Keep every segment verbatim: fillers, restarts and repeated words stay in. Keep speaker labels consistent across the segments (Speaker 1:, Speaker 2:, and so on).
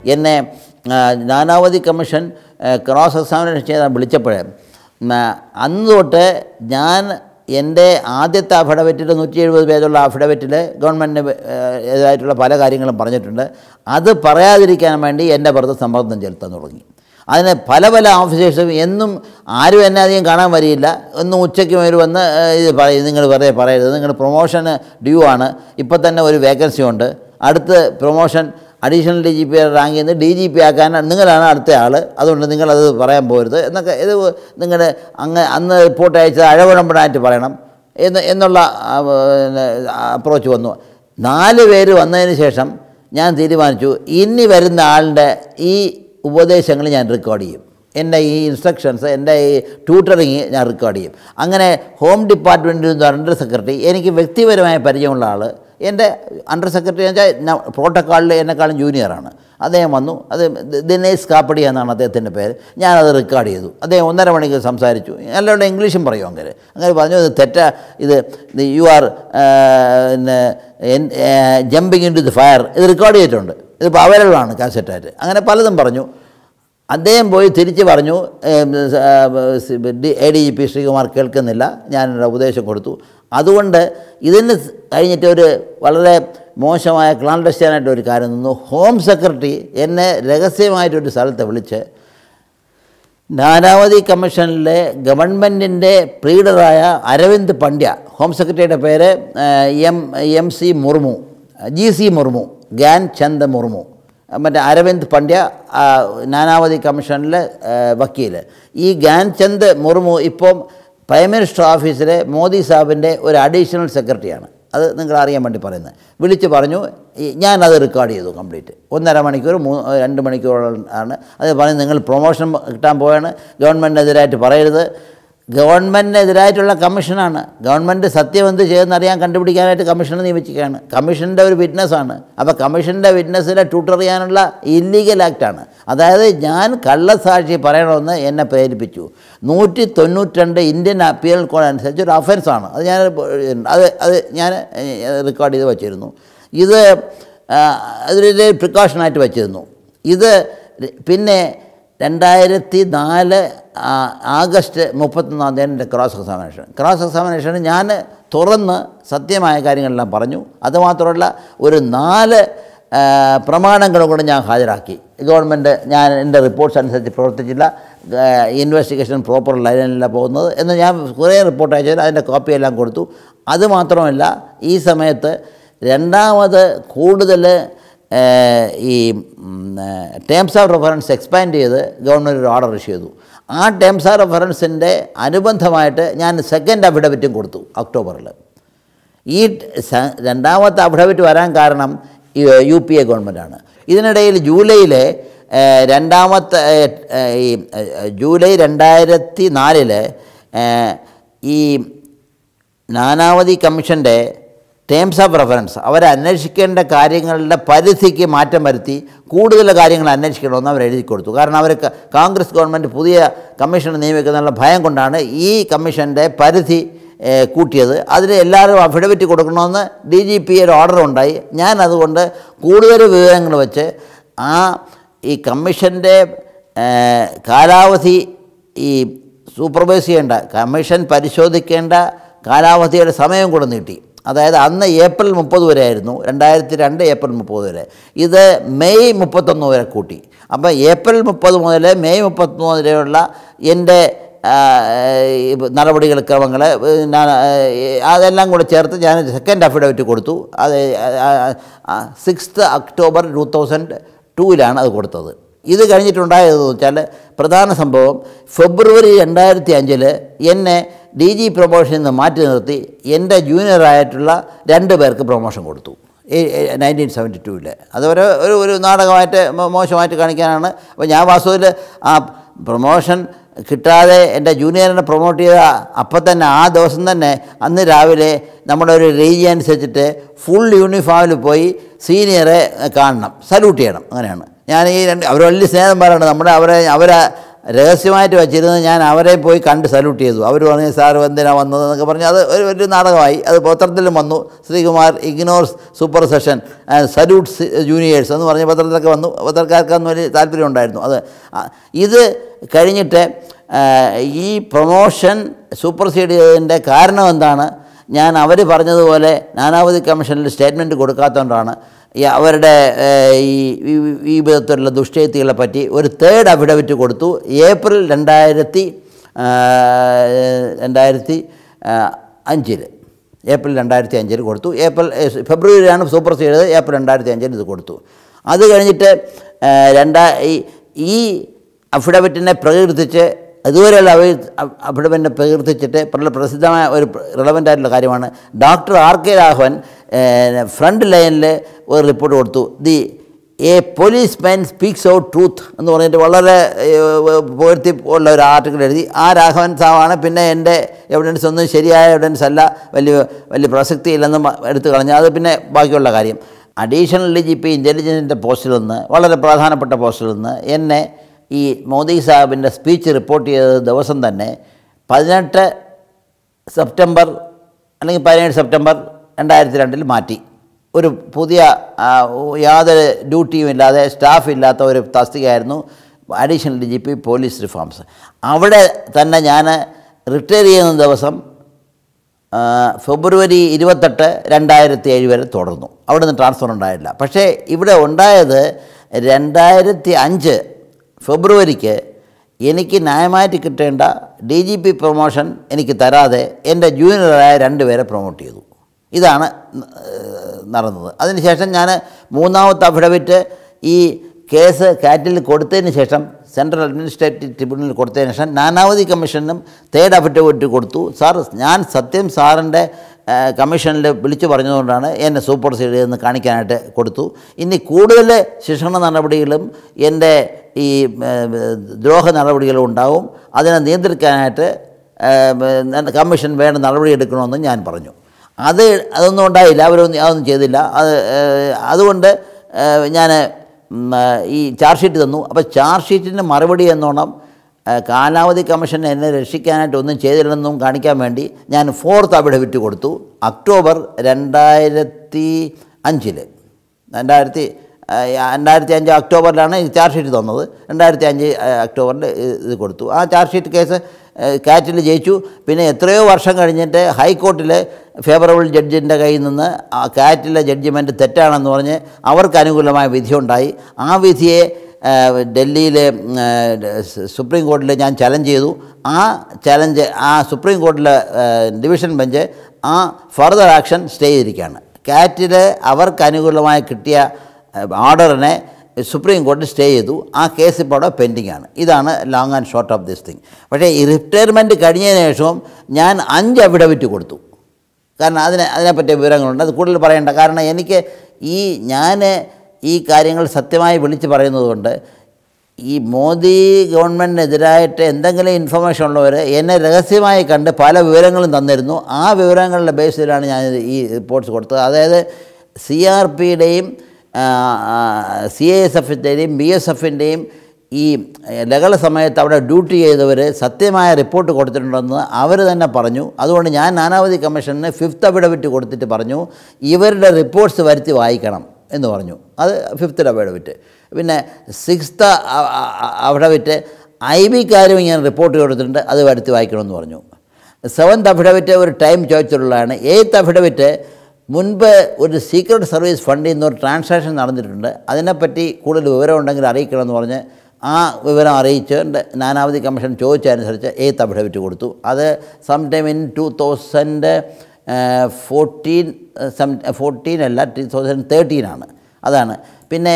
Speaker 1: എന്നെ Nanavati commission cross examination ചെയ്താൽ വിളിച്ചപ്പോഴേ അന്ന് തൊട്ട് ഞാൻ എൻ്റെ ആദ്യത്തെ അഫിഡവിറ്റിൽ നൂറ്റി എഴുപത് പേജുള്ള അഫിഡവിറ്റിൽ ഗവൺമെൻറ്റിന് എതിരായിട്ടുള്ള പല കാര്യങ്ങളും പറഞ്ഞിട്ടുണ്ട്. അത് പറയാതിരിക്കാൻ വേണ്ടി എൻ്റെ പുറത്ത് സമ്മർദ്ദം ചെലുത്താൻ തുടങ്ങി. അതിന് പല പല ഓഫീസേഴ്സും എന്നും ആരും എന്നെ അധികം കാണാൻ വരികയില്ല. ഒന്നും ഉച്ചയ്ക്ക് മേൽ വന്ന് ഇത് പറയും, നിങ്ങൾ വെറുതെ പറയരുത്, നിങ്ങൾ പ്രൊമോഷന് ഡ്യൂ ആണ്, ഇപ്പോൾ തന്നെ ഒരു വേക്കൻസി ഉണ്ട്, അടുത്ത് promotion additional D G P റാങ്കിൽ നിന്ന് ഡി ജി പി ആക്കാൻ നിങ്ങളാണ് അടുത്ത ആൾ, അതുകൊണ്ട് നിങ്ങളത് പറയാൻ പോകരുത് എന്നൊക്കെ ഇത് നിങ്ങൾ അങ്ങ് അന്ന് റിപ്പോർട്ട് അയച്ചത് അഴകുഴമ്പടായിട്ട് പറയണം എന്ന് എന്നുള്ള അപ്രോച്ച് വന്നു. നാല് പേര് വന്നതിന് ശേഷം ഞാൻ തീരുമാനിച്ചു, ഇനി വരുന്ന ആളുടെ ഈ ഉപദേശങ്ങൾ ഞാൻ റെക്കോർഡ് ചെയ്യും, എൻ്റെ ഈ ഇൻസ്ട്രക്ഷൻസ്, എൻ്റെ ഈ ട്യൂട്ടറിങ് ഞാൻ റെക്കോർഡ് ചെയ്യും. അങ്ങനെ ഹോം ഡിപ്പാർട്ട്മെൻറ്റിൽ നിന്ന് അണ്ടർ സെക്രട്ടറി, എനിക്ക് വ്യക്തിപരമായ പരിചയമുള്ള ആൾ, എൻ്റെ അണ്ടർ സെക്രട്ടറി എന്ന് വെച്ചാൽ പ്രോട്ടോക്കോളിൽ എന്നെക്കാളും ജൂനിയറാണ്, അദ്ദേഹം വന്നു. അത് ദിനേശ് കാപ്പടി എന്നാണ് അദ്ദേഹത്തിൻ്റെ പേര്. ഞാനത് റെക്കോർഡ് ചെയ്തു. അദ്ദേഹം ഒന്നര മണിക്കൂർ സംസാരിച്ചു. നല്ലോണം ഇംഗ്ലീഷും പറയും. അങ്ങനെ അങ്ങനെ പറഞ്ഞു, ഇത് തെറ്റാ, ഇത് യു ആർ പിന്നെ jumping into the fire, ഇത് റെക്കോർഡ് ചെയ്തിട്ടുണ്ട്, ഇതിപ്പോൾ അവൈലബിൾ ആണ് കാസറ്റായിട്ട്. അങ്ങനെ പലതും പറഞ്ഞു. അദ്ദേഹം പോയി തിരിച്ച് പറഞ്ഞു, A D G P Sreekumar കേൾക്കുന്നില്ല, ഞാനൊരു ഉപദേശം കൊടുത്തു. അതുകൊണ്ട് ഇതിന് കഴിഞ്ഞിട്ട് ഒരു വളരെ മോശമായ ക്ലാൻഡസ്റ്റൈനായിട്ട് ഒരു കാര്യം നിന്നു. ഹോം സെക്രട്ടറി എന്നെ രഹസ്യമായിട്ടൊരു സ്ഥലത്ത് വിളിച്ച് നാനാവധി കമ്മീഷനിലെ ഗവൺമെൻറ്റിൻ്റെ പ്ലീഡറായ അരവിന്ദ് പണ്ഡ്യ, ഹോം സെക്രട്ടറിയുടെ പേര് M M C Murmu, G C Murmu, Gyan Chand Murmu, മറ്റേ അരവിന്ദ് പണ്ഡ്യ നാനാവധി കമ്മീഷനിലെ വക്കീൽ. ഈ ഗ്യാൻ ചന്ദ് മുർമു ഇപ്പം പ്രൈം മിനിസ്റ്റർ ഓഫീസിലെ മോദി സാഹിബിൻ്റെ ഒരു അഡീഷണൽ സെക്രട്ടറിയാണ്. അത് നിങ്ങൾ അറിയാൻ വേണ്ടി പറയുന്നത്. വിളിച്ച് പറഞ്ഞു, ഞാനത് റെക്കോർഡ് ചെയ്തു കംപ്ലീറ്റ്. ഒന്നര മണിക്കൂർ മൂന്ന് രണ്ട് മണിക്കൂറോളം ആണ്. അത് പറഞ്ഞ്, നിങ്ങൾ പ്രൊമോഷൻ കിട്ടാൻ പോവാണ്, ഗവൺമെൻറ്റിനെതിരായിട്ട് പറയരുത്, ഗവൺമെൻറ്റിനെതിരായിട്ടുള്ള കമ്മീഷനാണ്, ഗവൺമെൻറ് സത്യം എന്ത് ചെയ്യുന്നറിയാൻ കണ്ടുപിടിക്കാനായിട്ട് കമ്മീഷനെ നിയമിച്ചിരിക്കുകയാണ്, കമ്മീഷൻ്റെ ഒരു വിറ്റ്നസ്സാണ്. അപ്പോൾ കമ്മീഷൻ്റെ വിറ്റ്നസ്സിനെ ട്യൂട്ടർ ചെയ്യാനുള്ള ഇല്ലീഗൽ ആക്റ്റാണ്. അതായത് ഞാൻ കള്ളസാക്ഷി പറയണമെന്ന് എന്നെ പ്രേരിപ്പിച്ചു. നൂറ്റി തൊണ്ണൂറ്റി രണ്ട് ഇന്ത്യൻ അപ്പീൽ കോഡ് അനുസരിച്ച് ഒരു ഒഫൻസാണ്. അത് ഞാൻ അത് അത് ഞാൻ റെക്കോർഡ് ചെയ്ത് വച്ചിരുന്നു. ഇത് അതിലൊരു പ്രിക്കോഷനായിട്ട് വച്ചിരുന്നു. ഇത് പിന്നെ രണ്ടായിരത്തി നാല് ആഗസ്റ്റ് മുപ്പത്തൊന്നാം തീയതി എൻ്റെ ക്രോസ് എക്സാമിനേഷൻ ക്രോസ് എക്സാമിനേഷൻ ഞാൻ തുറന്ന് സത്യമായ കാര്യങ്ങളെല്ലാം പറഞ്ഞു. അതുമാത്രമല്ല, ഒരു നാല് പ്രമാണങ്ങളും കൂടെ ഞാൻ ഹാജരാക്കി. ഗവൺമെൻറ് ഞാൻ എൻ്റെ റിപ്പോർട്ട്സ് അനുസരിച്ച് പ്രവർത്തിച്ചില്ല, ഇൻവെസ്റ്റിഗേഷൻ പ്രോപ്പർ ലൈനിലല്ല പോകുന്നത് എന്ന് ഞാൻ കുറേ റിപ്പോർട്ട് അയച്ചതിൽ അതിൻ്റെ കോപ്പിയെല്ലാം കൊടുത്തു. അതുമാത്രമല്ല, ഈ സമയത്ത് രണ്ടാമത് കൂടുതൽ ഈ ടേംസ് ഓഫ് റെഫറൻസ് എക്സ്പാൻഡ് ചെയ്ത് ഗവൺമെൻറ് ഒരു ഓർഡർ ഇഷ്യൂ ചെയ്തു. ആ ടേംസ് ഓഫ് റെഫറൻസിൻ്റെ അനുബന്ധമായിട്ട് ഞാൻ സെക്കൻഡ് അഫിഡവിറ്റും കൊടുത്തു ഒക്ടോബറിൽ. ഈ രണ്ടാമത്തെ അഫിഡവിറ്റ് വരാൻ കാരണം യു പി എ ഗവൺമെൻറ്റാണ്. ഇതിനിടയിൽ ജൂലൈയിലെ രണ്ടാമത്തെ ഈ ജൂലൈ രണ്ടായിരത്തി നാലില് ഈ നാനാവധി കമ്മീഷൻ്റെ ടേംസ് ഓഫ് റെഫറൻസ് അവർ അന്വേഷിക്കേണ്ട കാര്യങ്ങളുടെ പരിധിക്ക് മാറ്റം വരുത്തി കൂടുതൽ കാര്യങ്ങൾ അന്വേഷിക്കണമെന്ന് അവർ എഴുതി കൊടുത്തു. കാരണം അവർ കോൺഗ്രസ് ഗവൺമെൻറ് പുതിയ കമ്മീഷനെ നിയമിക്കുന്നുള്ള ഭയം കൊണ്ടാണ് ഈ കമ്മീഷൻ്റെ പരിധി കൂട്ടിയത്. അതിന് എല്ലാവരും അഫിഡവിറ്റ് കൊടുക്കണമെന്ന് ഡി ജി പി ഒരു ഓർഡർ ഉണ്ടായി. ഞാൻ അതുകൊണ്ട് കൂടുതൽ വിവരങ്ങൾ വെച്ച് ആ ഈ കമ്മീഷൻ്റെ കാലാവധി ഈ സൂപ്പർവൈസ് ചെയ്യേണ്ട, കമ്മീഷൻ പരിശോധിക്കേണ്ട കാലാവധിയുടെ സമയം കൂടെ നീട്ടി. അതായത് അന്ന് ഏപ്രിൽ മുപ്പത് വരെ ആയിരുന്നു, രണ്ടായിരത്തി രണ്ട് ഏപ്രിൽ മുപ്പത് വരെ. ഇത് മെയ് മുപ്പത്തൊന്ന് വരെ കൂട്ടി. അപ്പോൾ ഏപ്രിൽ മുപ്പത് മുതൽ മെയ് മുപ്പത്തൊന്ന് വരെയുള്ള എൻ്റെ നടപടികൾ ക്രമങ്ങൾ അതെല്ലാം കൂടെ ചേർത്ത് ഞാൻ സെക്കൻഡ് അഫിഡവിറ്റ് കൊടുത്തു. അത് സിക്സ്ത് ഒക്ടോബർ ടു തൗസൻഡ് ടൂവിലാണ് അത് കൊടുത്തത്. ഇത് കഴിഞ്ഞിട്ടുണ്ടായതെന്ന് വെച്ചാൽ പ്രധാന സംഭവം, ഫെബ്രുവരി രണ്ടായിരത്തി അഞ്ചിൽ എന്നെ ഡി ജി പ്രൊമോഷനിൽ നിന്ന് മാറ്റി നിർത്തി എൻ്റെ ജൂനിയറായിട്ടുള്ള രണ്ട് പേർക്ക് പ്രൊമോഷൻ കൊടുത്തു നയൻറ്റീൻ സെവൻറ്റി ടൂവിൽ. അതുവരെ ഒരു ഒരു നാടകമായിട്ട് മോശമായിട്ട് കാണിക്കാനാണ്. അപ്പോൾ ഞാൻ വാസ്തവത്തിൽ ആ പ്രൊമോഷൻ കിട്ടാതെ എൻ്റെ ജൂനിയറിനെ പ്രൊമോട്ട് ചെയ്ത അപ്പം തന്നെ ആ ദിവസം തന്നെ അന്ന് രാവിലെ നമ്മുടെ ഒരു രീതി അനുസരിച്ചിട്ട് ഫുൾ യൂണിഫോമിൽ പോയി സീനിയറെ കാണണം, സല്യൂട്ട് ചെയ്യണം. അങ്ങനെയാണ് ഞാൻ ഈ രണ്ട് അവർ വലിയ സ്നേഹം പറയണം. നമ്മുടെ അവരെ അവരെ രഹസ്യമായിട്ട് വച്ചിരുന്നത് ഞാൻ അവരെ പോയി കണ്ട് സല്യൂട്ട് ചെയ്തു. അവർ പറഞ്ഞു സാർ എന്തിനാണ് വന്നതെന്നൊക്കെ പറഞ്ഞു. അത് ഒരു ഒരു നാടകമായി. അത് പത്രത്തിലും വന്നു. Sreekumar ignores super session and salutes juniors എന്ന് പറഞ്ഞ പത്രത്തിലൊക്കെ വന്നു. പത്രക്കാർക്കൊന്നും വലിയ താല്പര്യം ഉണ്ടായിരുന്നു. അത് ഇത് കഴിഞ്ഞിട്ട് ഈ പ്രൊമോഷൻ സൂപ്പർസീഡ് ചെയ്തതിൻ്റെ കാരണം എന്താണ്? ഞാൻ അവർ പറഞ്ഞതുപോലെ നാനാവധി കമ്മീഷനിൽ സ്റ്റേറ്റ്മെൻറ്റ് കൊടുക്കാത്തതുകൊണ്ടാണ്. ഈ അവരുടെ ഈ ഈ വിധത്തിലുള്ള ദുഷ്ചെയ്തികളെ പറ്റി ഒരു തേർഡ് അഫിഡവിറ്റ് കൊടുത്തു. ഏപ്രിൽ രണ്ടായിരത്തി രണ്ടായിരത്തി അഞ്ചിൽ ഏപ്രിൽ രണ്ടായിരത്തി അഞ്ചിൽ കൊടുത്തു. ഏപ്രിൽ ഫെബ്രുവരിയിലാണ് സൂപ്പർസീഡ് ചെയ്തത്. ഏപ്രിൽ രണ്ടായിരത്തി അഞ്ചിൽ ഇത് കൊടുത്തു. അത് കഴിഞ്ഞിട്ട് രണ്ടാ ഈ അഫിഡവിറ്റിനെ പ്രകീർത്തിച്ച് ഇതുവരെയുള്ള അഫിഡവിറ്റിനെ പ്രകീർത്തിച്ചിട്ട് പ്രസിദ്ധമായ ഒരു റിലവൻ്റ് ആയിട്ടുള്ള കാര്യമാണ് doctor R K Raghavan front ലൈനിൽ ഒരു റിപ്പോർട്ട് കൊടുത്തു. The a policeman speaks out truth എന്ന് പറഞ്ഞിട്ട് വളരെ പുകഴ്ത്തി ഉള്ള ഒരു ആർട്ടിക്കിൾ എഴുതി. ആ രാഘവൻ സാവാണ് പിന്നെ എൻ്റെ എവിഡൻസ് ഒന്നും ശരിയായ എവിഡൻസ് അല്ല, വലിയ വലിയ പ്രസക്തി ഇല്ലെന്നും എടുത്തു കളഞ്ഞു. അത് പിന്നെ ബാക്കിയുള്ള കാര്യം. അഡീഷണൽ ഡി ജി പി ഇൻ്റലിജൻസിൻ്റെ പോസ്റ്റിൽ നിന്ന്, വളരെ പ്രധാനപ്പെട്ട പോസ്റ്റിൽ നിന്ന് എന്നെ ഈ മോദി സാഹിബിൻ്റെ സ്പീച്ച് റിപ്പോർട്ട് ചെയ്ത ദിവസം തന്നെ പതിനെട്ട് സെപ്റ്റംബർ അല്ലെങ്കിൽ പതിനേഴ് സെപ്റ്റംബർ രണ്ടായിരത്തി രണ്ടിൽ മാറ്റി. ഒരു പുതിയ യാതൊരു ഡ്യൂട്ടിയും ഇല്ലാതെ സ്റ്റാഫ് ഇല്ലാത്ത ഒരു തസ്തികയായിരുന്നു additional D G P police reforms. അവിടെ തന്നെ ഞാൻ റിട്ടയർ ചെയ്യുന്ന ദിവസം ഫെബ്രുവരി ഇരുപത്തെട്ട് രണ്ടായിരത്തി ഏഴ് വരെ തുടർന്നു. അവിടെ നിന്ന് ട്രാൻസ്ഫർ ഉണ്ടായില്ല. പക്ഷേ ഇവിടെ ഉണ്ടായത് രണ്ടായിരത്തി അഞ്ച് ഫെബ്രുവരിക്ക് എനിക്ക് ന്യായമായിട്ട് കിട്ടേണ്ട ഡി ജി പി പ്രൊമോഷൻ എനിക്ക് തരാതെ എൻ്റെ ജൂനിയറായ രണ്ട് പേരെ പ്രൊമോട്ട് ചെയ്തു. ഇതാണ് നടന്നത്. അതിനുശേഷം ഞാൻ മൂന്നാമത്തെ അഫിഡവിറ്റ് ഈ കേസ് കാറ്റിൽ കൊടുത്തതിന് ശേഷം സെൻട്രൽ അഡ്മിനിസ്ട്രേറ്റീവ് ട്രിബ്യൂണലിൽ കൊടുത്തതിന് ശേഷം നാനാവധി കമ്മീഷനും തേർഡ് അഫിഡവിറ്റ് കൊടുത്തു. സാർ ഞാൻ സത്യം സാറിൻ്റെ കമ്മീഷനിൽ വിളിച്ചു പറഞ്ഞതുകൊണ്ടാണ് എന്നെ സൂപ്പർസീഡ് ചെയ്തെന്ന് കാണിക്കാനായിട്ട് കൊടുത്തു. ഇനി കൂടുതൽ ശിക്ഷണ നടപടികളും എൻ്റെ ഈ ദ്രോഹ നടപടികളും ഉണ്ടാവും. അതിനെ നിയന്ത്രിക്കാനായിട്ട് കമ്മീഷൻ വേണ്ട നടപടി എടുക്കണമെന്ന് ഞാൻ പറഞ്ഞു. അത് അതൊന്നും ഉണ്ടായില്ല. അവരൊന്നും അതൊന്നും ചെയ്തില്ല. അത് അതുകൊണ്ട് ഞാൻ ഈ ചാർജ് ഷീറ്റ് തന്നു. അപ്പോൾ ചാർജ് ഷീറ്റിന് മറുപടി എന്നോണം കാലാവധി കമ്മീഷൻ എന്നെ രക്ഷിക്കാനായിട്ട് ഒന്നും ചെയ്തില്ലെന്നും കാണിക്കാൻ വേണ്ടി ഞാൻ ഫോർത്ത് അഫിഡവിറ്റ് കൊടുത്തു. ഒക്ടോബർ രണ്ടായിരത്തി അഞ്ചിൽ രണ്ടായിരത്തി രണ്ടായിരത്തി അഞ്ച് ഒക്ടോബറിലാണ് ഈ ചാർജ് ഷീറ്റ് തന്നത്. രണ്ടായിരത്തി അഞ്ച് ഒക്ടോബറിൽ ഇത് കൊടുത്തു. ആ ചാർജ് ഷീറ്റ് കേസ് കാറ്റിൽ ജയിച്ചു. പിന്നെ എത്രയോ വർഷം കഴിഞ്ഞിട്ട് ഹൈക്കോർട്ടിൽ ഫേവറബിൾ ജഡ്ജിൻ്റെ കയ്യിൽ നിന്ന് ആ കാറ്റിലെ ജഡ്ജിമെൻറ്റ് തെറ്റാണെന്ന് പറഞ്ഞ് അവർക്ക് അനുകൂലമായ വിധിയുണ്ടായി. ആ വിധിയെ ഡൽഹിയിലെ സുപ്രീം കോടതിയിൽ ഞാൻ ചലഞ്ച് ചെയ്തു. ആ ചലഞ്ച് ആ സുപ്രീം കോടതിയിലെ ഡിവിഷൻ ബെഞ്ച് ആ ഫർദർ ആക്ഷൻ സ്റ്റേ ചെയ്തിരിക്കുകയാണ്. കാറ്റിൽ അവർക്ക് അനുകൂലമായി കിട്ടിയ ഓർഡറിനെ സുപ്രീം കോടതി സ്റ്റേ ചെയ്തു. ആ കേസ് ഇപ്പോൾ അവിടെ പെൻഡിങ് ആണ്. ഇതാണ് long and short of this thing. പക്ഷേ ഈ റിട്ടയർമെൻറ്റ് കഴിഞ്ഞതിന് ശേഷവും ഞാൻ അഞ്ച് അഫിഡവിറ്റ് കൊടുത്തു. കാരണം അതിനെ അതിനെപ്പറ്റിയ വിവരങ്ങളുണ്ട്. അത് കൂടുതൽ പറയേണ്ട. കാരണം എനിക്ക് ഈ ഞാൻ ഈ കാര്യങ്ങൾ സത്യമായി വിളിച്ച് പറയുന്നത് കൊണ്ട് ഈ മോദി ഗവൺമെൻറ്റിനെതിരായിട്ട് എന്തെങ്കിലും ഇൻഫർമേഷൻ ഉള്ളവർ എന്നെ രഹസ്യമായി കണ്ട് പല വിവരങ്ങളും തന്നിരുന്നു. ആ വിവരങ്ങളുടെ ബേസിലാണ് ഞാൻ ഈ റിപ്പോർട്ട്സ് കൊടുത്തത്. അതായത് സി ആർ പിയുടെയും സി ഐ എസ് എഫിൻ്റെയും ബി എസ് എഫിൻ്റെയും ഈ ലഹള സമയത്ത് അവിടെ ഡ്യൂട്ടി ചെയ്തവർ സത്യമായ റിപ്പോർട്ട് കൊടുത്തിട്ടുണ്ടെന്ന് അവർ തന്നെ പറഞ്ഞു. അതുകൊണ്ട് ഞാൻ നാനാവധി കമ്മീഷന് ഫിഫ്ത്ത് അഫിഡവിറ്റ് കൊടുത്തിട്ട് പറഞ്ഞു ഇവരുടെ റിപ്പോർട്ട്സ് വരുത്തി വായിക്കണം എന്ന് പറഞ്ഞു. അത് ഫിഫ്ത്ത് അഫിഡവിറ്റ്. പിന്നെ സിക്സ്ത്ത് അഫിഡവിറ്റ് ഐ ബിക്കാരും ഇങ്ങനെ റിപ്പോർട്ട് കൊടുത്തിട്ടുണ്ട്, അത് വരുത്തി വായിക്കണമെന്ന് പറഞ്ഞു. സെവൻത്ത് അഫിഡവിറ്റ് ഒരു ടൈം ചോദിച്ചിട്ടുള്ളതാണ്. എയ്ത്ത് അഫിഡവിറ്റ് മുൻപ് ഒരു സീക്രട്ട് സർവീസ് ഫണ്ടിൽ നിന്ന് ഒരു ട്രാൻസാക്ഷൻ നടന്നിട്ടുണ്ട്, അതിനെപ്പറ്റി കൂടുതൽ വിവരം ഉണ്ടെങ്കിൽ അറിയിക്കണമെന്ന് പറഞ്ഞ് ആ വിവരം അറിയിച്ച് നാനാവധി കമ്മീഷൻ ചോദിച്ചതനുസരിച്ച് എയ്ത്ത് അഫിഡവിറ്റ് കൊടുത്തു. അത് some time in two thousand fourteen some fourteen അല്ല ടു തൗസൻഡ് തേർട്ടീനാണ്. അതാണ്. പിന്നെ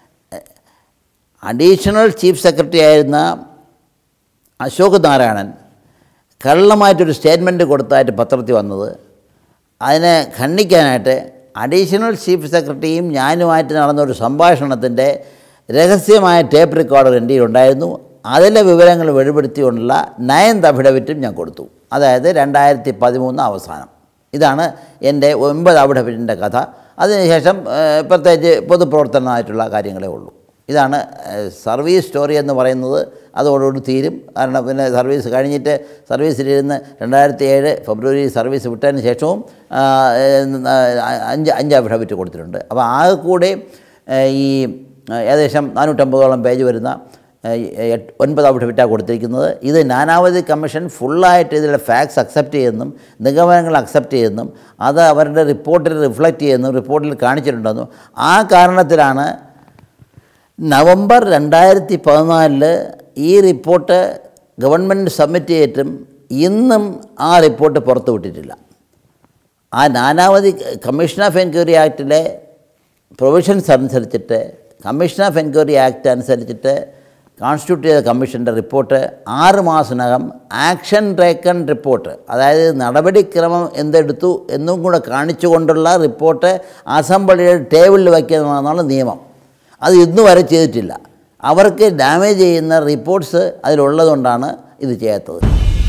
Speaker 1: അഡീഷണൽ ചീഫ് സെക്രട്ടറി ആയിരുന്ന അശോക് നാരായണൻ കള്ളമായിട്ടൊരു സ്റ്റേറ്റ്മെൻറ്റ് കൊടുത്തായിട്ട് പത്രത്തിൽ വന്നത്, അതിനെ ഖണ്ഡിക്കാനായിട്ട് അഡീഷണൽ ചീഫ് സെക്രട്ടറിയും ഞാനുമായിട്ട് നടന്നൊരു സംഭാഷണത്തിൻ്റെ രഹസ്യമായ ടേപ്പ് റെക്കോർഡർ എൻ്റെ ഉണ്ടായിരുന്നു. അതിലെ വിവരങ്ങൾ വെളിപ്പെടുത്തിക്കൊണ്ടുള്ള നയൻത് അഫിഡവിറ്റും ഞാൻ കൊടുത്തു. അതായത് രണ്ടായിരത്തി പതിമൂന്ന് അവസാനം. ഇതാണ് എൻ്റെ ഒൻപത് അഫിഡവിറ്റിൻ്റെ കഥ. അതിനുശേഷം പ്രത്യേകിച്ച് പൊതുപ്രവർത്തനമായിട്ടുള്ള കാര്യങ്ങളേ ഉള്ളൂ. ഇതാണ് സർവീസ് സ്റ്റോറി എന്ന് പറയുന്നത്. അതോടുകൂടി തീരും. കാരണം പിന്നെ സർവീസ് കഴിഞ്ഞിട്ട് സർവീസിലിരുന്ന് രണ്ടായിരത്തി ഏഴ് ഫെബ്രുവരി സർവീസ് വിട്ടതിന് ശേഷവും അഞ്ച് അഞ്ച് അഫിഡവിറ്റ് കൊടുത്തിട്ടുണ്ട്. അപ്പോൾ ആകെ കൂടെ ഈ ഏകദേശം നാനൂറ്റമ്പതോളം പേജ് വരുന്ന ഒൻപത് അഫിഡവിറ്റാണ് കൊടുത്തിരിക്കുന്നത്. ഇത് നാനാവധി കമ്മീഷൻ ഫുള്ളായിട്ട് ഇതിലെ ഫാക്ട്സ് അക്സെപ്റ്റ് ചെയ്യുന്നതും നിഗമനങ്ങൾ അക്സെപ്റ്റ് ചെയ്യുന്നതും അത് അവരുടെ റിപ്പോർട്ടിൽ റിഫ്ലക്റ്റ് ചെയ്യുന്നതും റിപ്പോർട്ടിൽ കാണിച്ചിട്ടുണ്ടെന്നും ആ കാരണത്തിലാണ് നവംബർ രണ്ടായിരത്തി പതിനാലില് ഈ റിപ്പോർട്ട് ഗവൺമെൻറ് സബ്മിറ്റ് ചെയ്തിട്ടും ഇന്നും ആ റിപ്പോർട്ട് പുറത്തു വിട്ടിട്ടില്ല. ആ നാനാവധി കമ്മീഷൻ ഓഫ് എൻക്വയറി ആക്ടിലെ പ്രൊവിഷൻസ് അനുസരിച്ചിട്ട് കമ്മീഷൻ ഓഫ് എൻക്വയറി ആക്ട് അനുസരിച്ചിട്ട് കോൺസ്റ്റിറ്റ്യൂട്ട് ചെയ്ത കമ്മീഷൻ്റെ റിപ്പോർട്ട് ആറ് മാസത്തിനകം ആക്ഷൻ ടേക്കൺ റിപ്പോർട്ട്, അതായത് നടപടിക്രമം എന്തെടുത്തു എന്നും കൂടെ കാണിച്ചുകൊണ്ടുള്ള റിപ്പോർട്ട് അസംബ്ലിയുടെ ടേബിളിൽ വയ്ക്കുന്നതാണ് നിയമം. അത് ഇന്നു വരെ ചെയ്തിട്ടില്ല. അവർക്ക് ഡാമേജ് ചെയ്യുന്ന റിപ്പോർട്ട്സ് അതിലുള്ളതുകൊണ്ടാണ് ഇത് ചെയ്യാത്തത്.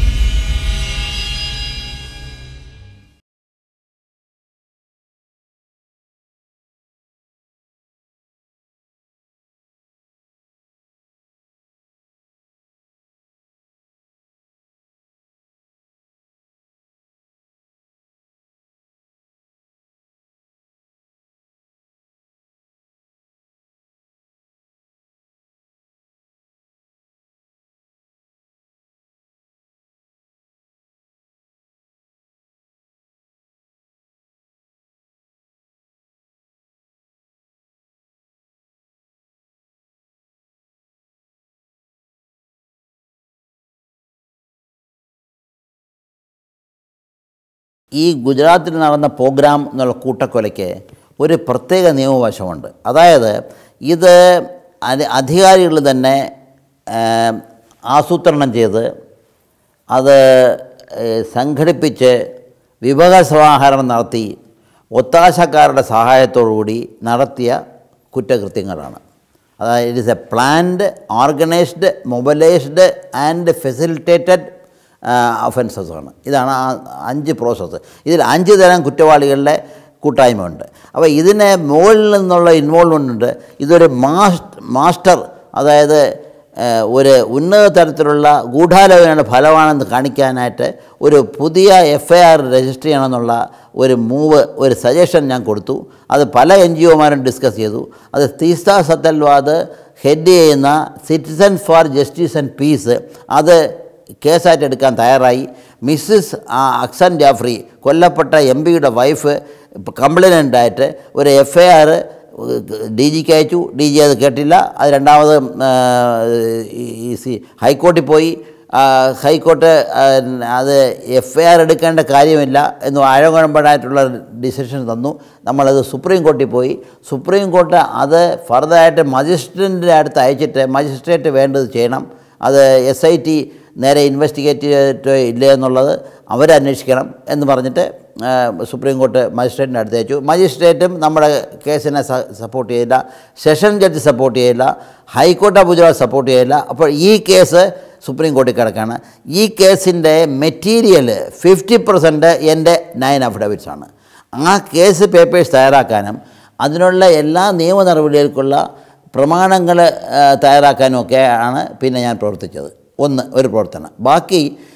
Speaker 1: ഈ ഗുജറാത്തിൽ നടന്ന പ്രോഗ്രാം എന്നുള്ള കൂട്ടക്കൊലയ്ക്ക് ഒരു പ്രത്യേക നിയമവശമുണ്ട്. അതായത് ഇത് അധികാരികൾ തന്നെ ആസൂത്രണം ചെയ്ത് അത് സംഘടിപ്പിച്ച് വിഭവസമാഹരണം നടത്തി ഒത്താശക്കാരുടെ സഹായത്തോടുകൂടി നടത്തിയ കുറ്റകൃത്യങ്ങളാണ്. അതായത് it is a planned, organised, mobilised and facilitated offences ആണ്. ഇതാണ് ആ അഞ്ച് പ്രോസസ്സ്. ഇതിൽ അഞ്ച് തരം കുറ്റവാളികളുടെ കൂട്ടായ്മ ഉണ്ട്. അപ്പോൾ ഇതിന് മുകളിൽ നിന്നുള്ള ഇൻവോൾവ്മെൻ്റ് ഉണ്ട്. ഇതൊരു മാസ്റ്റർ, അതായത് ഒരു ഉന്നത തരത്തിലുള്ള ഗൂഢാലോചനയുടെ ഫലമാണെന്ന് കാണിക്കാനായിട്ട് ഒരു പുതിയ എഫ് ഐ ആർ രജിസ്റ്റർ ചെയ്യണമെന്നുള്ള ഒരു മൂവ്, ഒരു സജഷൻ ഞാൻ കൊടുത്തു. അത് പല എൻ ജി ഒമാരും ഡിസ്കസ് ചെയ്തു. അത് തീസ്ത സത്തൽവാദ് ഹെഡ് ചെയ്യുന്ന citizens for justice and peace അത് കേസായിട്ട് എടുക്കാൻ തയ്യാറായി. മിസ്സിസ് അക്സൻ ജാഫ്രി, കൊല്ലപ്പെട്ട എം പിയുടെ വൈഫ്, കംപ്ലൈനൻ്റായിട്ട് ഒരു എഫ് ഐ ആർ ഡി ജിക്ക് അയച്ചു. ഡി ജി അത് കേട്ടില്ല. അത് രണ്ടാമത് ഈ സി ഹൈക്കോർട്ടിൽ പോയി. ഹൈക്കോർട്ട് അത് എഫ് ഐ ആർ എടുക്കേണ്ട കാര്യമില്ല എന്ന് ആഴകുഴമ്പടായിട്ടുള്ള ഡിസിഷൻ തന്നു. നമ്മളത് സുപ്രീം കോർട്ടിൽ പോയി. സുപ്രീം കോർട്ട് അത് ഫർദറായിട്ട് മജിസ്ട്രേറ്റിൻ്റെ അടുത്ത് അയച്ചിട്ട് മജിസ്ട്രേറ്റ് വേണ്ടത് ചെയ്യണം. അത് എസ് ഐ ടി നേരെ ഇൻവെസ്റ്റിഗേറ്റ് ചെയ്തിട്ടോ ഇല്ലേ എന്നുള്ളത് അവരന്വേഷിക്കണം എന്ന് പറഞ്ഞിട്ട് സുപ്രീം കോർട്ട് മജിസ്ട്രേറ്റിൻ്റെ അടുത്ത് അയച്ചു. മജിസ്ട്രേറ്റും നമ്മുടെ കേസിനെ സപ്പോർട്ട് ചെയ്യില്ല, സെഷൻ ജഡ്ജ് സപ്പോർട്ട് ചെയ്യില്ല, ഹൈക്കോർട്ട് ഗുജറാത്ത് സപ്പോർട്ട് ചെയ്യില്ല. അപ്പോൾ ഈ കേസ് സുപ്രീം കോർട്ടിൽ കിടക്കുകയാണ്. ഈ കേസിൻ്റെ മെറ്റീരിയൽ ഫിഫ്റ്റി പെർസെൻറ്റ് എൻ്റെ നയൻ അഫിഡവിറ്റ്സാണ്. ആ കേസ് പേപ്പേഴ്സ് തയ്യാറാക്കാനും അതിനുള്ള എല്ലാ നിയമ നടപടികൾക്കുള്ള പ്രമാണങ്ങൾ തയ്യാറാക്കാനും ഒക്കെ ആണ് പിന്നെ ഞാൻ പ്രവർത്തിച്ചത്. ഒന്ന് ഒരു പ്രവർത്തനം. ബാക്കി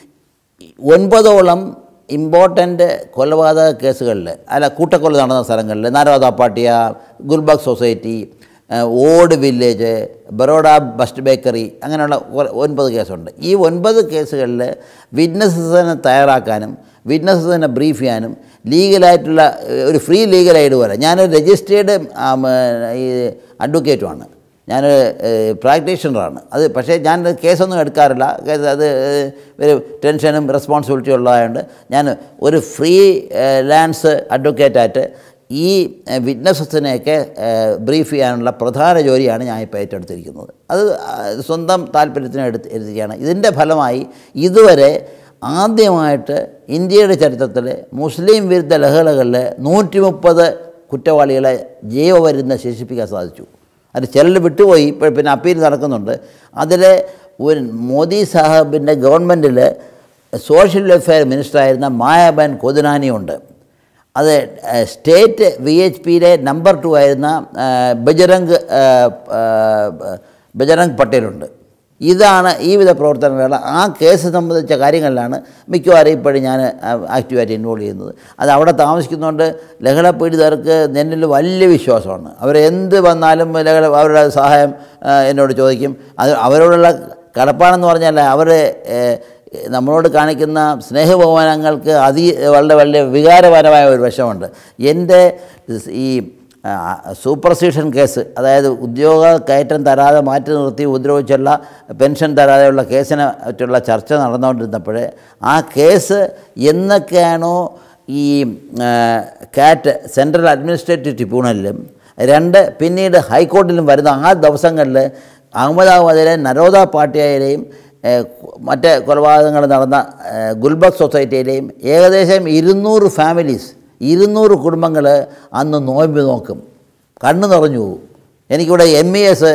Speaker 1: ഒൻപതോളം ഇമ്പോർട്ടൻ്റ് കൊലപാതക കേസുകളിൽ, അല്ല കൂട്ടക്കൊല നടന്ന സ്ഥലങ്ങളിൽ, Naroda Patiya, Gulbarg society, Ode village, Baroda best bakery, അങ്ങനെയുള്ള ഒൻപത് കേസുണ്ട്. ഈ ഒൻപത് കേസുകളിൽ വിറ്റ്നസസിനെ തയ്യാറാക്കാനും വിറ്റ്നസസിനെ ബ്രീഫ് ചെയ്യാനും ലീഗലായിട്ടുള്ള ഒരു ഫ്രീ ലീഗൽ എയ്ഡ് പോലെ, ഞാനൊരു രജിസ്റ്റേർഡ് ഈ അഡ്വക്കേറ്റുമാണ്, ഞാൻ പ്രാക്ടീഷണറാണ്. അത് പക്ഷേ ഞാൻ കേസൊന്നും എടുക്കാറില്ല. അത് ഒരു ടെൻഷനും റെസ്പോൺസിബിലിറ്റിയും ഉള്ളതായതുകൊണ്ട് ഞാൻ ഒരു ഫ്രീ ലാൻസ് അഡ്വക്കേറ്റായിട്ട് ഈ വിറ്റ്നസസിനെയൊക്കെ ബ്രീഫ് ചെയ്യാനുള്ള പ്രധാന ജോലിയാണ് ഞാൻ ഇപ്പോൾ ഏറ്റെടുത്തിരിക്കുന്നത്. അത് സ്വന്തം താല്പര്യത്തിന് എടുത്ത് എടുത്തിരിക്കുകയാണ്. ഇതിൻ്റെ ഫലമായി ഇതുവരെ ആദ്യമായിട്ട് ഇന്ത്യയുടെ ചരിത്രത്തിൽ മുസ്ലിം വിരുദ്ധ ലഹളകളിൽ നൂറ്റി മുപ്പത് കുറ്റവാളികളെ ജീവപര്യന്തം ശേഷിപ്പിക്കാൻ സാധിച്ചു. അത് ചിലർ വിട്ടുപോയി, ഇപ്പോൾ പിന്നെ അപ്പീൽ നടക്കുന്നുണ്ട്. അതിൽ ഒരു മോദി സാഹബിൻ്റെ ഗവൺമെൻറ്റിൽ സോഷ്യൽ വെൽഫെയർ മിനിസ്റ്ററായിരുന്ന മായാബൻ കൊതുനാനിയുണ്ട്. അത് സ്റ്റേറ്റ് വി എച്ച് പിയിലെ നമ്പർ ടു ആയിരുന്ന ബജറംഗ് ബജറംഗ് പട്ടേലുണ്ട്. ഇതാണ് ഈ വിധ പ്രവർത്തനങ്ങളുള്ള ആ കേസ് സംബന്ധിച്ച കാര്യങ്ങളിലാണ് മിക്കവാറും ഇപ്പോഴും ഞാൻ ആക്റ്റീവായിട്ട് ഇൻവോൾവ് ചെയ്യുന്നത്. അത് അവിടെ താമസിക്കുന്നതുകൊണ്ട് ലഹള പീഡിതർക്ക് എന്നിൽ വലിയ വിശ്വാസമാണ്. അവരെന്ത് വന്നാലും ലഹള അവരുടെ സഹായം എന്നോട് ചോദിക്കും. അത് അവരോടുള്ള കടപ്പാടെന്ന് പറഞ്ഞാൽ അവർ നമ്മളോട് കാണിക്കുന്ന സ്നേഹബഹുമാനങ്ങൾക്ക് അതി വളരെ വലിയ വികാരപരമായ ഒരു വശമുണ്ട്. എൻ്റെ ഈ സൂപ്പർസീഷൻ കേസ്, അതായത് ഉദ്യോഗ കയറ്റം തരാതെ മാറ്റി നിർത്തി ഉപദ്രവിച്ചുള്ള പെൻഷൻ തരാതെയുള്ള കേസിനെ പറ്റുള്ള ചർച്ച നടന്നുകൊണ്ടിരുന്നപ്പോൾ ആ കേസ് എന്നൊക്കെയാണോ ഈ കാറ്റ് സെൻട്രൽ അഡ്മിനിസ്ട്രേറ്റീവ് ട്രിബ്യൂണലിലും രണ്ട് പിന്നീട് ഹൈക്കോടതിയിലും വരുന്ന ആ ദിവസങ്ങളിൽ അഹമ്മദാബാദിലെ നരോദ പാട്ടിയയിലെയും മറ്റ് കൊലപാതകങ്ങൾ നടന്ന ഗുൽബർഗ് സൊസൈറ്റിയിലെയും ഏകദേശം ഇരുന്നൂറ് ഫാമിലീസ് ഇരുന്നൂറ് കുടുംബങ്ങൾ അന്ന് നോയമ്പ് നോക്കും, കണ്ണു നിറഞ്ഞു പോകും. എനിക്കിവിടെ M E S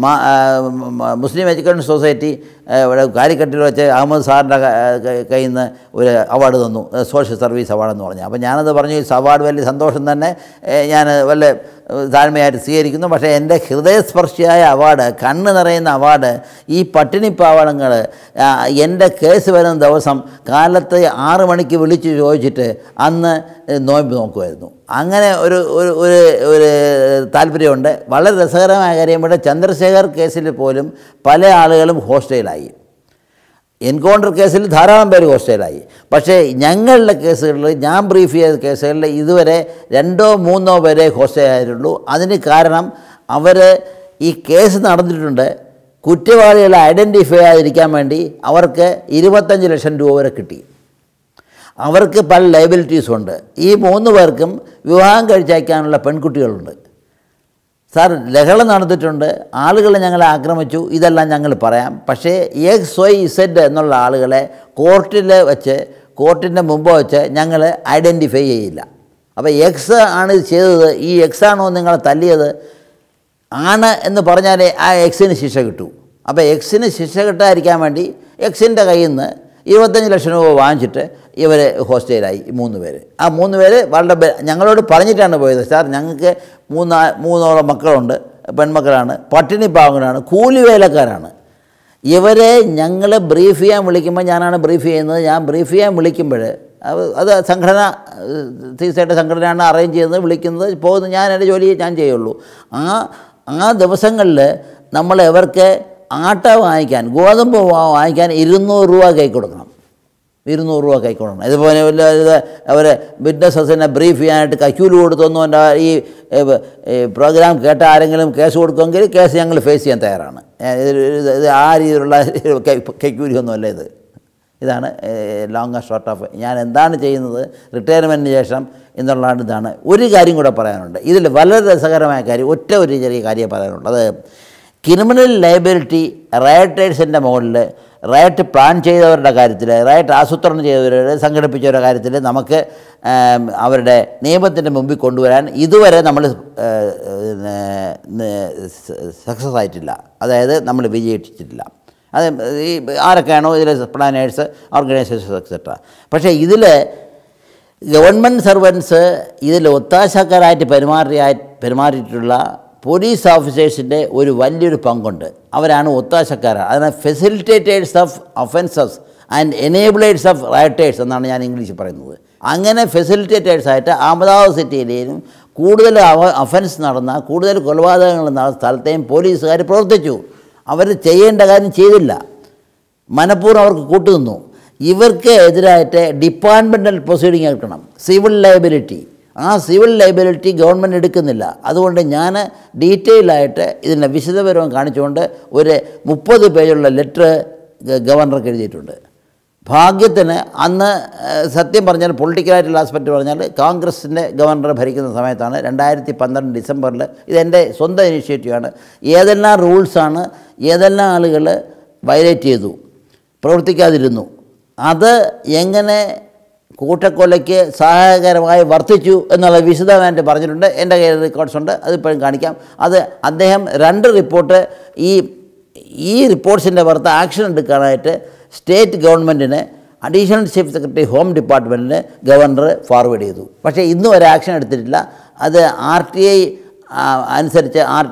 Speaker 1: Muslim education society ഇവിടെ കാലിക്കട്ടിൽ വെച്ച് അഹമ്മദ് സാറിൻ്റെ കയ്യിൽ നിന്ന് ഒരു അവാർഡ് തന്നു, സോഷ്യൽ സർവീസ് അവാർഡെന്ന് പറഞ്ഞു. അപ്പോൾ ഞാനത് പറഞ്ഞു, ഈ അവാർഡ് വലിയ സന്തോഷം തന്നെ, ഞാൻ വല്ല താഴ്മയായിട്ട് സ്വീകരിക്കുന്നു. പക്ഷേ എൻ്റെ ഹൃദയസ്പർശിയായ അവാർഡ്, കണ്ണ് നിറയുന്ന അവാർഡ് ഈ പട്ടിണി പാവണങ്ങൾ എൻ്റെ കേസ് വരുന്ന ദിവസം കാലത്ത് ആറ് മണിക്ക് വിളിച്ച് ചോദിച്ചിട്ട് അന്ന് നോയമ്പ് നോക്കുമായിരുന്നു. അങ്ങനെ ഒരു ഒരു ഒരു താല്പര്യമുണ്ട്. വളരെ രസകരമായ കാര്യം, ഇവിടെ ചന്ദ്രശേഖർ കേസിൽ പോലും പല ആളുകളും ഹോസ്റ്റലായി. എൻകൗണ്ടർ കേസിൽ ധാരാളം പേര് ഹോസ്റ്റലായി. പക്ഷേ ഞങ്ങളുടെ കേസുകളിൽ, ഞാൻ ബ്രീഫ് ചെയ്ത കേസുകളിൽ ഇതുവരെ രണ്ടോ മൂന്നോ പേരെ ഹോസ്റ്റലായിട്ടുള്ളൂ. അതിന് കാരണം അവർ ഈ കേസ് നടന്നിട്ടുണ്ട്, കുറ്റവാളികളെ ഐഡൻറ്റിഫൈ ചെയ്യാതിരിക്കാൻ വേണ്ടി അവർക്ക് ഇരുപത്തഞ്ച് ലക്ഷം രൂപ വരെ കിട്ടി. അവർക്ക് പല ലയബിലിറ്റീസുണ്ട്. ഈ മൂന്ന് പേർക്കും വിവാഹം കഴിച്ചയക്കാനുള്ള പെൺകുട്ടികളുണ്ട്. സാർ, ലഹള നടന്നിട്ടുണ്ട്, ആളുകൾ ഞങ്ങളെ ആക്രമിച്ചു, ഇതെല്ലാം ഞങ്ങൾ പറയാം. പക്ഷേ എക്സ് വൈ ഇസഡ് എന്നുള്ള ആളുകളെ കോർട്ടിൽ വെച്ച്, കോർട്ടിൻ്റെ മുമ്പ് വെച്ച് ഞങ്ങൾ ഐഡൻറ്റിഫൈ ചെയ്യില്ല. അപ്പോൾ എക്സ് ആണ് ഇത് ചെയ്തത്, ഈ എക്സ് ആണോ നിങ്ങളെ തല്ലിയത് ആണ് എന്ന് പറഞ്ഞാലേ ആ എക്സിന് ശിക്ഷ കിട്ടൂ. അപ്പോൾ എക്സിന് ശിക്ഷ കിട്ടാതിരിക്കാൻ വേണ്ടി എക്സിൻ്റെ കയ്യിൽ നിന്ന് ഇരുപത്തഞ്ച് ലക്ഷം രൂപ വാങ്ങിച്ചിട്ട് ഇവർ ഹോസ്റ്റലായി മൂന്ന് പേര്. ആ മൂന്ന് പേര് വളരെ ഞങ്ങളോട് പറഞ്ഞിട്ടാണ് പോയത്, സാർ ഞങ്ങൾക്ക് മൂന്നാ മൂന്നോളം മക്കളുണ്ട്, പെൺമക്കളാണ്, പട്ടിണി പാവങ്ങളാണ്, കൂലിവേലക്കാരാണ്. ഇവരെ ഞങ്ങൾ ബ്രീഫ് ചെയ്യാൻ വിളിക്കുമ്പോൾ, ഞാനാണ് ബ്രീഫ് ചെയ്യുന്നത്, ഞാൻ ബ്രീഫ് ചെയ്യാൻ വിളിക്കുമ്പോൾ അത് സംഘടന, തീർച്ചയായിട്ടും സംഘടനയാണ് അറേഞ്ച് ചെയ്യുന്നത്, വിളിക്കുന്നത്, പോകുന്നത്, ഞാൻ എൻ്റെ ജോലി ഞാൻ ചെയ്യുള്ളൂ. ആ ആ ദിവസങ്ങളിൽ നമ്മൾ ഇവർക്ക് ആട്ട വാങ്ങിക്കാൻ, ഗോതമ്പ് വാങ്ങിക്കാൻ ഇരുന്നൂറ് രൂപ കൈ കൊടുക്കണം. ഇരുന്നൂറ് രൂപ കൈ കൊടുക്കണം. ഇതുപോലെ അവർ വിറ്റ്നസസിനെ ബ്രീഫ് ചെയ്യാനായിട്ട് കൈക്കൂലി കൊടുത്തൊന്നും എൻ്റെ ഈ പ്രോഗ്രാം കേട്ട ആരെങ്കിലും കേസ് കൊടുക്കുമെങ്കിൽ കേസ് ഞങ്ങൾ ഫേസ് ചെയ്യാൻ തയ്യാറാണ്. ഇത് ആ രീതിയിലുള്ള കൈക്കൂലിയൊന്നുമല്ല ഇത്. ഇതാണ് ലോങ് ആൻഡ് ഷോർട്ട് ഓഫ് ഞാൻ എന്താണ് ചെയ്യുന്നത് റിട്ടയർമെൻറ്റിന് ശേഷം എന്നുള്ളതാണ്. ഇതാണ് ഒരു കാര്യം കൂടെ പറയാനുണ്ട്. ഇതിൽ വളരെ രസകരമായ കാര്യം, ഒറ്റ ഒരു ചെറിയ കാര്യം പറയാനുള്ളത്, ക്രിമിനൽ ലയബിലിറ്റി റയറ്റേഴ്സിൻ്റെ മുകളിൽ, റയറ്റ് പ്ലാൻ ചെയ്തവരുടെ കാര്യത്തിൽ, റയറ്റ് ആസൂത്രണം ചെയ്തവരുടെ സംഘടിപ്പിച്ചവരുടെ കാര്യത്തിൽ നമുക്ക് അവരുടെ നിയമത്തിൻ്റെ മുമ്പിൽ കൊണ്ടുവരാൻ ഇതുവരെ നമ്മൾ സക്സസ് ആയിട്ടില്ല. അതായത് നമ്മൾ വിജയിച്ചിട്ടില്ല. അത് ഈ ആരൊക്കെയാണോ ഇതിൽ പ്ലാനേഴ്സ്, ഓർഗനൈസേഷൻസ് എക്സെട്ര. പക്ഷേ ഇതിൽ ഗവൺമെൻറ് സർവൻസ് ഇതിൽ ഒത്താശക്കാരായിട്ട് പെരുമാറിയായി പെരുമാറിയിട്ടുള്ള പോലീസ് ഓഫീസേഴ്സിൻ്റെ ഒരു വലിയൊരു പങ്കുണ്ട്. അവരാണ് ഒത്താശക്കാരാണ്. അതിനാണ് facilitators of offences and enablers of rioters എന്നാണ് ഞാൻ ഇംഗ്ലീഷിൽ പറയുന്നത്. അങ്ങനെ ഫെസിലിറ്റേറ്റേഴ്സായിട്ട് അഹമ്മദാബാദ് സിറ്റിയിലെയും കൂടുതൽ ഒഫൻസ് നടന്ന, കൂടുതൽ കൊലപാതകങ്ങൾ നടന്ന സ്ഥലത്തെയും പോലീസുകാർ പ്രവർത്തിച്ചു. അവർ ചെയ്യേണ്ട കാര്യം ചെയ്തില്ല, മനഃപൂർവ്വം അവർക്ക് കൂട്ടുനിന്നു. ഇവർക്ക് എതിരായിട്ട് ഡിപ്പാർട്ട്മെൻ്റൽ പ്രൊസീഡിങ് എടുക്കണം, സിവിൽ ലയബിലിറ്റി. ആ സിവിൽ ലയബിലിറ്റി ഗവൺമെൻറ് എടുക്കുന്നില്ല. അതുകൊണ്ട് ഞാൻ ഡീറ്റെയിലായിട്ട് ഇതിൻ്റെ വിശദപരവും കാണിച്ചുകൊണ്ട് ഒരു മുപ്പത് പേജുള്ള ലെറ്റർ ഗവർണർക്ക് എഴുതിയിട്ടുണ്ട്. ഭാഗ്യത്തിന് അന്ന് സത്യം പറഞ്ഞാൽ, പൊളിറ്റിക്കലായിട്ടുള്ള ആസ്പെക്റ്റ് പറഞ്ഞാൽ, കോൺഗ്രസിൻ്റെ ഗവർണർ ഭരിക്കുന്ന സമയത്താണ്, രണ്ടായിരത്തി പന്ത്രണ്ട് ഡിസംബറിൽ. ഇതെൻ്റെ സ്വന്തം ഇനിഷ്യേറ്റീവാണ്. ഏതെല്ലാം റൂൾസാണ് ഏതെല്ലാം ആളുകൾ വയലേറ്റ് ചെയ്തു, പ്രവർത്തിക്കാതിരുന്നു, അത് എങ്ങനെ കൂട്ടക്കൊലയ്ക്ക് സഹായകരമായി വർത്തിച്ചു എന്നുള്ള വിശദമായിട്ട് പറഞ്ഞിട്ടുണ്ട്. എൻ്റെ കയ്യിൽ റെക്കോർഡ്സ് ഉണ്ട്, അതിപ്പോഴും കാണിക്കാം. അത് അദ്ദേഹം രണ്ട് റിപ്പോർട്ട് ഈ ഈ റിപ്പോർട്ട്സിൻ്റെ പുറത്ത് ആക്ഷൻ എടുക്കാനായിട്ട് സ്റ്റേറ്റ് ഗവൺമെൻറ്റിന് അഡീഷണൽ ചീഫ് സെക്രട്ടറി ഹോം ഡിപ്പാർട്ട്മെൻറ്റിന് ഗവർണർ ഫോർവേഡ് ചെയ്തു. പക്ഷേ ഇന്നും ഒരു ആക്ഷൻ എടുത്തിട്ടില്ല. അത് ആർ ടി ഐ അനുസരിച്ച് ആർ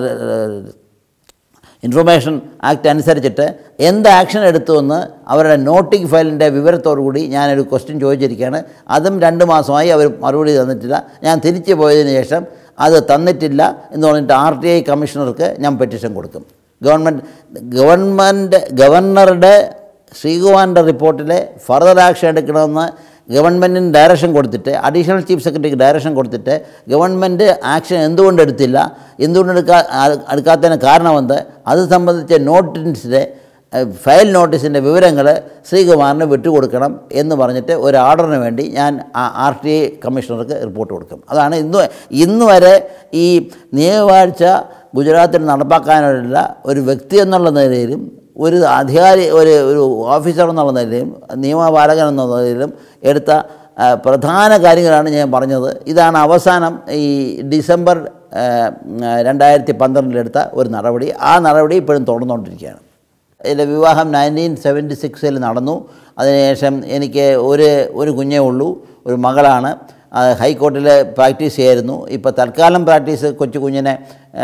Speaker 1: ഇൻഫർമേഷൻ ആക്ട് അനുസരിച്ചിട്ട് എന്ത് ആക്ഷൻ എടുത്തുവെന്ന് അവരുടെ നോട്ടിംഗ് ഫയലിൻ്റെ വിവരത്തോടുകൂടി ഞാനൊരു ക്വസ്റ്റ്യൻ ചോദിച്ചിരിക്കുകയാണ്. അതും രണ്ട് മാസമായി അവർ മറുപടി തന്നിട്ടില്ല. ഞാൻ തിരിച്ചു പോയതിന് ശേഷം അത് തന്നിട്ടില്ല എന്ന് പറഞ്ഞിട്ട് ആർ ടി ഐ കമ്മീഷണർക്ക് ഞാൻ പെറ്റീഷൻ കൊടുക്കും. ഗവൺമെൻറ് ഗവൺമെൻറ് ഗവർണറുടെ ശ്രീകുമാറിൻ്റെ റിപ്പോർട്ടിലെ ഫർദർ ആക്ഷൻ എടുക്കണമെന്ന് ഗവൺമെൻറ്റിന് ഡയറക്ഷൻ കൊടുത്തിട്ട് അഡീഷണൽ ചീഫ് സെക്രട്ടറിക്ക് ഡയറക്ഷൻ കൊടുത്തിട്ട് ഗവൺമെൻറ് ആക്ഷൻ എന്തുകൊണ്ട് എടുത്തില്ല, എന്തുകൊണ്ട് എടുക്കാ എടുക്കാത്തതിന് കാരണമെന്ത്, അത് സംബന്ധിച്ച നോട്ടീസിൻ്റെ ഫയൽ നോട്ടീസിൻ്റെ വിവരങ്ങൾ ശ്രീകുമാറിന് വിട്ടുകൊടുക്കണം എന്ന് പറഞ്ഞിട്ട് ഒരു ഓർഡറിന് വേണ്ടി ഞാൻ ആർ ടി ഐ കമ്മീഷണർക്ക് റിപ്പോർട്ട് കൊടുക്കും. അതാണ് ഇന്ന് ഇന്ന് വരെ ഈ നിയമവാഴ്ച ഗുജറാത്തിൽ നടപ്പാക്കാനുള്ള ഒരു വ്യക്തി എന്നുള്ള നിലയിലും ഒരു അധികാരി ഒരു ഒരു ഓഫീസർ എന്നുള്ള നിലയിലും നിയമപാലകൻ എന്ന നിലയിലും എടുത്ത പ്രധാന കാര്യങ്ങളാണ് ഞാൻ പറഞ്ഞത്. ഇതാണ് അവസാനം ഈ ഡിസംബർ രണ്ടായിരത്തി പന്ത്രണ്ടിലെടുത്ത ഒരു നടപടി. ആ നടപടി ഇപ്പോഴും തുടർന്നുകൊണ്ടിരിക്കുകയാണ്. എൻ്റെ വിവാഹം നയൻറ്റീൻ സെവൻറ്റി സിക്സിൽ നടന്നു. അതിനുശേഷം എനിക്ക് ഒരു ഒരു കുഞ്ഞേ ഉള്ളൂ, ഒരു മകളാണ്. ഹൈക്കോർട്ടിൽ പ്രാക്ടീസ് ചെയ്യായിരുന്നു. ഇപ്പോൾ തൽക്കാലം പ്രാക്ടീസ് കൊച്ചു കുഞ്ഞിനെ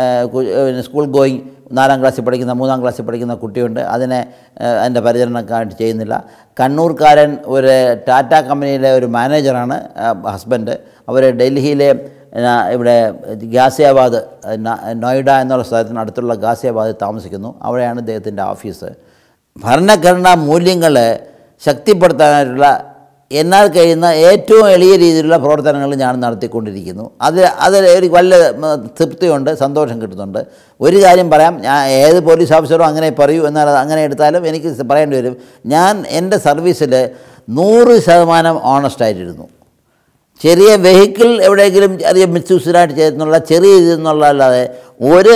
Speaker 1: സ്കൂൾ ഗോയിങ് നാലാം ക്ലാസ്സിൽ പഠിക്കുന്ന മൂന്നാം ക്ലാസ്സിൽ പഠിക്കുന്ന കുട്ടിയുണ്ട്. അതിനെ അതിൻ്റെ പരിചരണക്കായിട്ട് ചെയ്യുന്നില്ല. കണ്ണൂർക്കാരൻ ഒരു ടാറ്റ കമ്പനിയിലെ ഒരു മാനേജറാണ് ഹസ്ബൻഡ്. അവർ ഡൽഹിയിലെ ഇവിടെ ഗാസിയാബാദ് നോയിഡ എന്നുള്ള സ്ഥലത്തിന് അടുത്തുള്ള ഗാസിയാബാദിൽ താമസിക്കുന്നു. അവിടെയാണ് ഇദ്ദേഹത്തിൻ്റെ ഓഫീസ്. ഭരണഘടനാ മൂല്യങ്ങൾ ശക്തിപ്പെടുത്താനായിട്ടുള്ള എന്നാൽ കഴിയുന്ന ഏറ്റവും എളിയ രീതിയിലുള്ള പ്രവർത്തനങ്ങൾ ഞാൻ നടത്തിക്കൊണ്ടിരിക്കുന്നു. അത് അതിൽ എനിക്ക് വലിയ തൃപ്തിയുണ്ട്, സന്തോഷം കിട്ടുന്നുണ്ട്. ഒരു കാര്യം പറയാം, ഞാൻ ഏത് പോലീസ് ഓഫീസറും അങ്ങനെ പറയൂ, എന്നാൽ അങ്ങനെ എടുത്താലും എനിക്ക് പറയേണ്ടി വരും. ഞാൻ എൻ്റെ സർവീസിൽ നൂറ് ശതമാനം ഓണസ്റ്റായിട്ടിരുന്നു. ചെറിയ വെഹിക്കിൾ എവിടെയെങ്കിലും ചെറിയ മിസ്യൂസിനായിട്ട് ചെയ്തെന്നുള്ള ചെറിയ ഇതെന്നുള്ള അല്ലാതെ ഒരു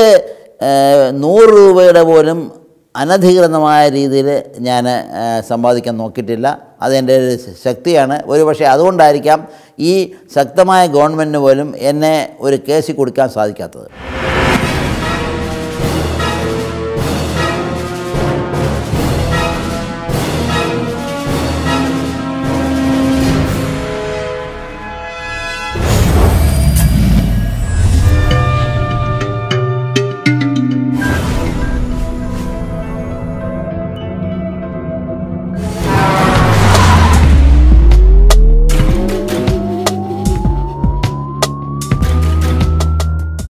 Speaker 1: നൂറ് രൂപയുടെ പോലും അനധികൃതമായ രീതിയിൽ ഞാൻ സമ്പാദിക്കാൻ നോക്കിയിട്ടില്ല. അതെൻ്റെ ഒരു ശക്തിയാണ്. ഒരുപക്ഷെ അതുകൊണ്ടായിരിക്കാം ഈ ശക്തമായ ഗവൺമെൻറ്റിന് പോലും എന്നെ ഒരു കേസിൽ കൊടുക്കാൻ സാധിക്കാത്തത്.